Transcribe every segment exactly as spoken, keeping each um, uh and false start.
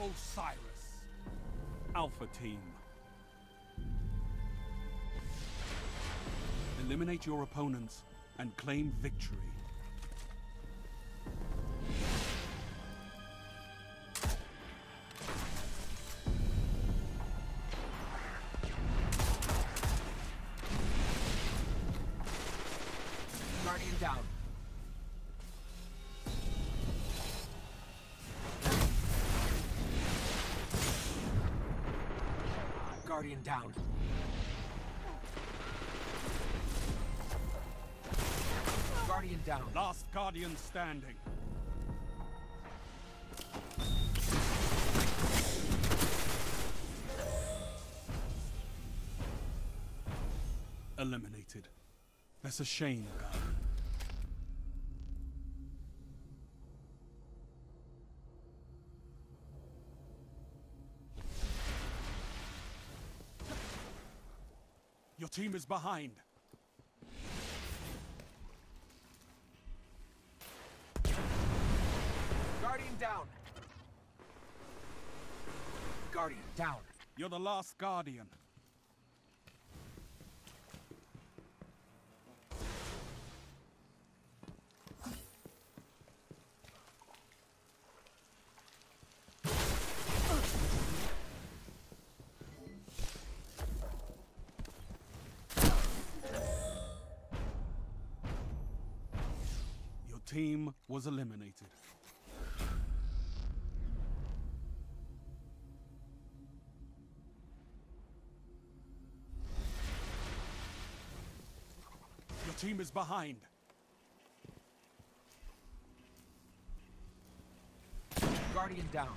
Osiris. Alpha Team. Eliminate your opponents and claim victory. Guardian down. Guardian down. Guardian down. Last Guardian standing. Eliminated. That's a shame, Guardian. Your team is behind. Guardian down. Guardian down. You're the last Guardian. Your team was eliminated. Your team is behind. Guardian down.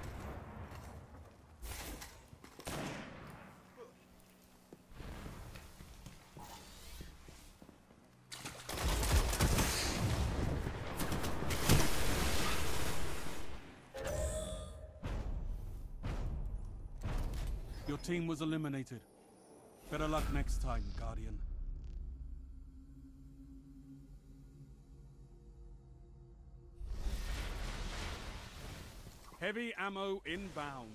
Your team was eliminated. Better luck next time, Guardian. Heavy ammo inbound.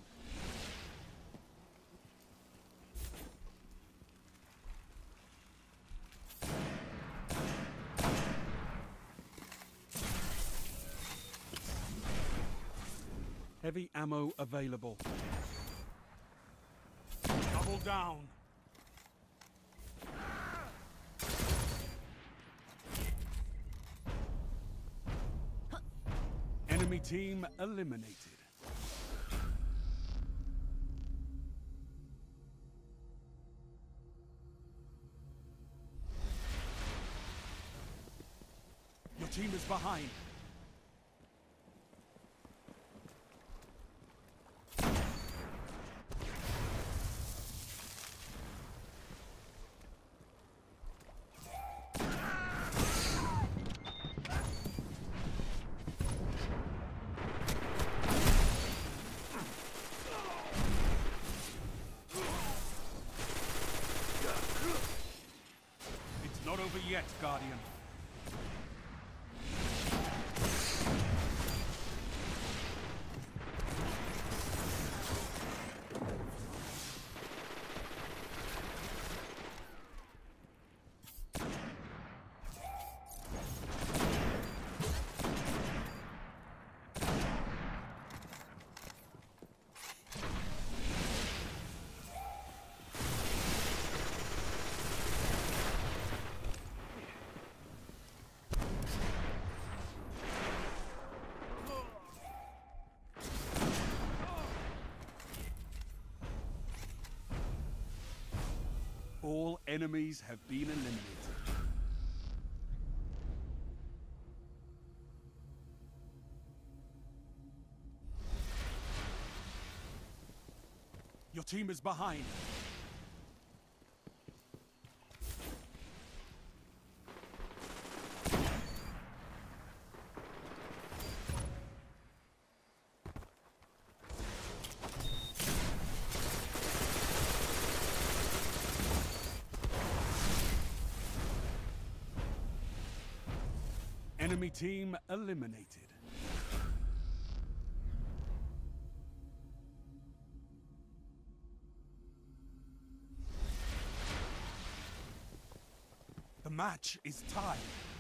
Heavy ammo available. Double down. Enemy team eliminated. Your team is behind. It's not over yet, Guardian. All enemies have been eliminated. Your team is behind. Enemy team eliminated. match is tied.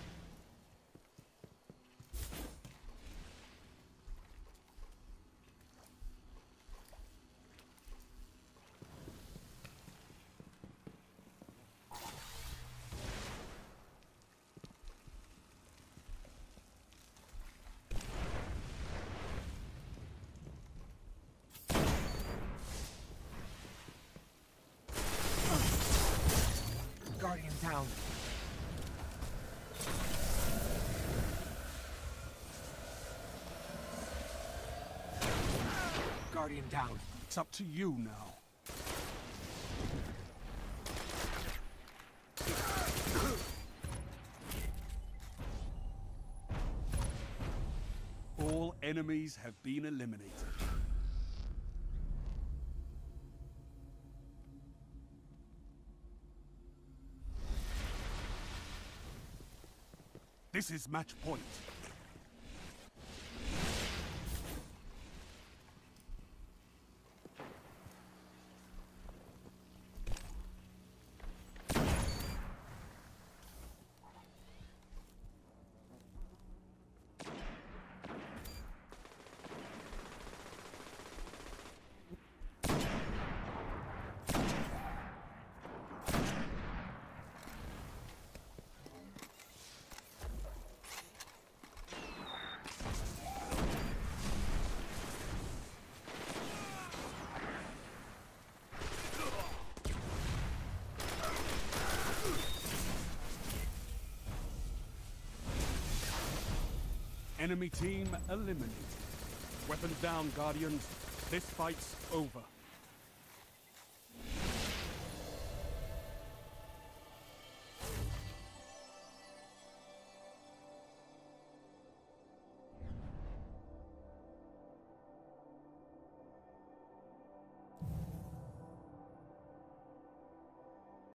Guardian down. Guardian down. It's up to you now. All enemies have been eliminated. This is match point. Enemy team eliminated. Weapons down, Guardians. This fight's over.